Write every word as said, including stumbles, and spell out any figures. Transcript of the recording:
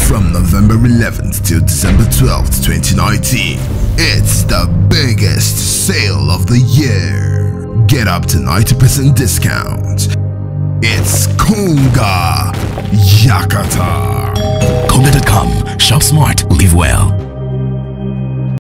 From November eleventh till December twelfth, twenty nineteen, it's the biggest sale of the year. Get up to ninety percent discount. It's Konga Yakata. Konga dot com. Shop smart, live well.